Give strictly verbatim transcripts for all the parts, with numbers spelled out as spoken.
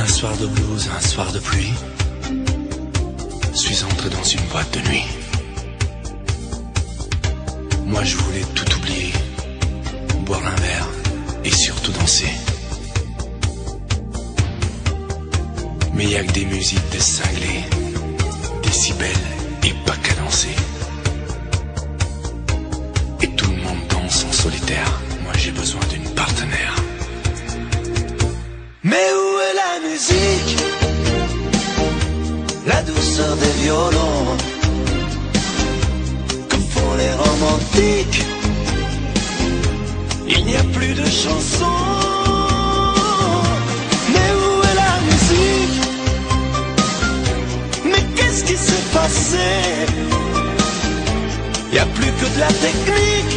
Un soir de blues, un soir de pluie, suis entré dans une boîte de nuit. Moi je voulais tout oublier, boire un verre et surtout danser. Mais y a que des musiques de cinglés, décibels et pas cadencés. Et tout le monde danse en solitaire, moi j'ai besoin d'une partenaire. Mais où est la musique? La douceur des violons que font les romantiques. Il n'y a plus de chansons. Mais où est la musique? Mais qu'est-ce qui s'est passé? Il n'y a plus que de la technique.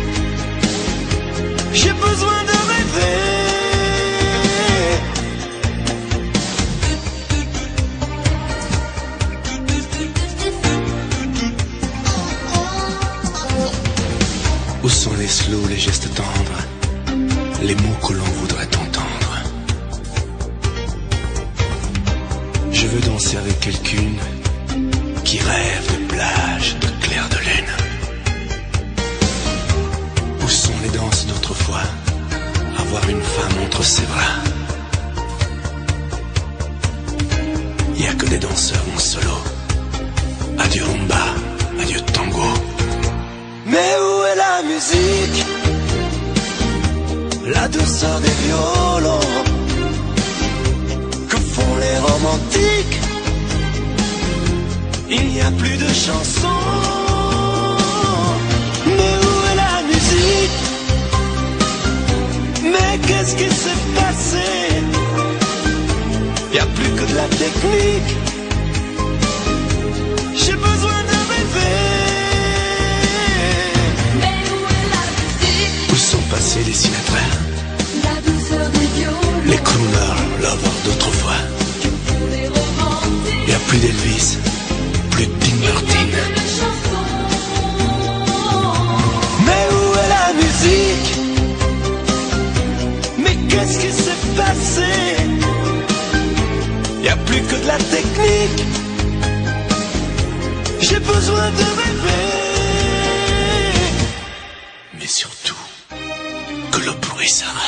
J'ai besoin de rêver. Où sont les slows, les gestes tendres, les mots que l'on voudrait entendre? Je veux danser avec quelqu'une qui rêve de plage, de clair de lune. Où sont les danses d'autrefois? Avoir une femme entre ses bras. Y a que des danseurs en solo. Adieu rumba, adieu tango. Mais où est la musique? La douceur des violons que font les romantiques. Il n'y a plus de chansons. Mais où est la musique? Mais qu'est-ce qui s'est passé? Il n'y a plus que de la technique. J'ai besoin de rêver. Passé les Sinatra, la douceur des violons, les crooners, lovers d'autrefois. Y a plus d'Elvis, plus de Dean Martin. Mais où est la musique? Mais qu'est-ce qui s'est passé? Y a plus que de la technique. J'ai besoin de rêver. Mais surtout que le bruit s'arrête.